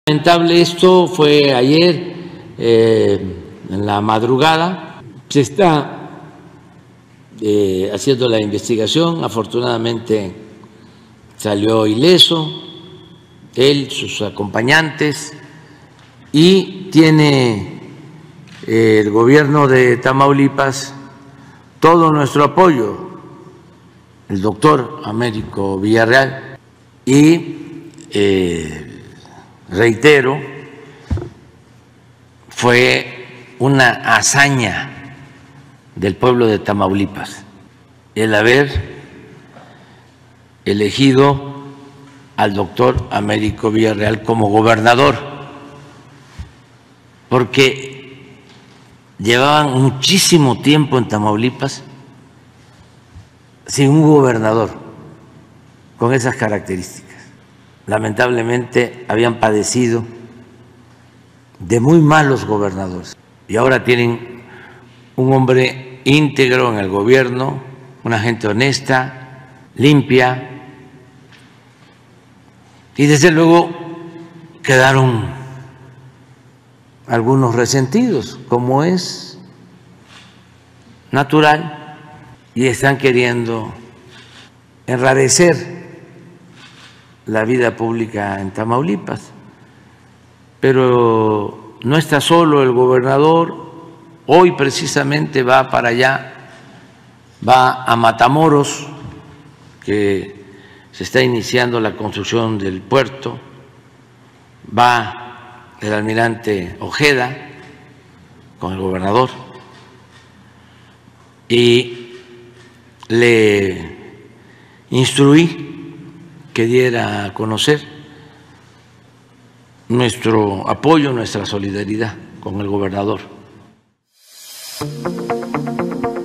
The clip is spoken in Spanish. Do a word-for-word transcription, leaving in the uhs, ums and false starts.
Lamentable esto fue ayer eh, en la madrugada. Se está eh, haciendo la investigación. Afortunadamente salió ileso él, sus acompañantes, y tiene eh, el gobierno de Tamaulipas todo nuestro apoyo, el doctor Américo Villarreal, y eh, reitero, fue una hazaña del pueblo de Tamaulipas el haber elegido al doctor Américo Villarreal como gobernador, porque llevaban muchísimo tiempo en Tamaulipas sin un gobernador con esas características. Lamentablemente habían padecido de muy malos gobernadores y ahora tienen un hombre íntegro en el gobierno, una gente honesta, limpia, y desde luego quedaron algunos resentidos, como es natural, y están queriendo enrarecer la vida pública en Tamaulipas. Pero no está solo el gobernador, hoy precisamente va para allá, va a Matamoros, que se está iniciando la construcción del puerto, va el almirante Ojeda con el gobernador y le instruí que diera a conocer nuestro apoyo, nuestra solidaridad con el gobernador.